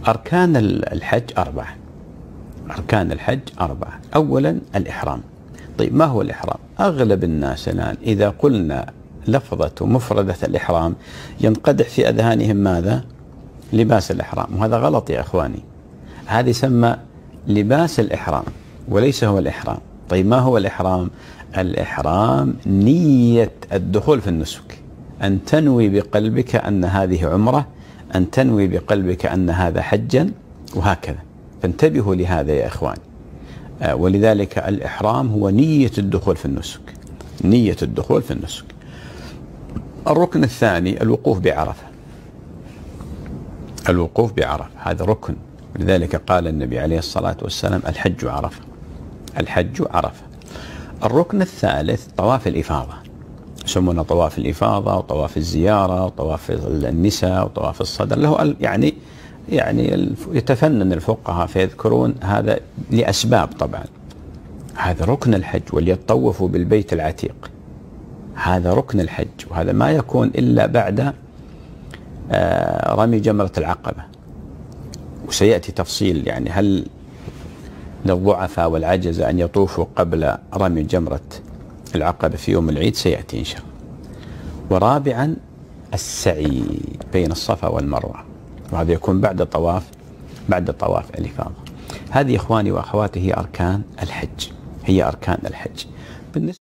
أركان الحج أربعة. أركان الحج أربعة. أولا الإحرام. طيب ما هو الإحرام؟ أغلب الناس الآن إذا قلنا لفظة مفردة الإحرام ينقدح في أذهانهم ماذا؟ لباس الإحرام، وهذا غلط يا إخواني. هذا يسمى لباس الإحرام وليس هو الإحرام. طيب ما هو الإحرام؟ الإحرام نية الدخول في النسك، أن تنوي بقلبك أن هذه عمرة، أن تنوي بقلبك أن هذا حجا، وهكذا. فانتبهوا لهذا يا إخواني. ولذلك الإحرام هو نية الدخول في النسك، نية الدخول في النسك. الركن الثاني الوقوف بعرفة. الوقوف بعرفة هذا ركن، لذلك قال النبي عليه الصلاة والسلام الحج عرفة، الحج عرفة. الركن الثالث طواف الإفاضة، يسمونه طواف الإفاضة وطواف الزيارة وطواف النساء وطواف الصدر، له يعني يتفنن الفقهاء فيذكرون هذا لأسباب طبعا. هذا ركن الحج، وليطوفوا بالبيت العتيق، هذا ركن الحج، وهذا ما يكون إلا بعد رمي جمرة العقبة. وسيأتي تفصيل يعني هل للضعفاء والعجز أن يطوفوا قبل رمي جمرة العقبة في يوم العيد، سيأتي إن شاء الله. ورابعا السعي بين الصفا والمروة، وهذا يكون بعد طواف الإفاضة. هذه إخواني وأخواتي هي أركان الحج، هي أركان الحج. بالنسبة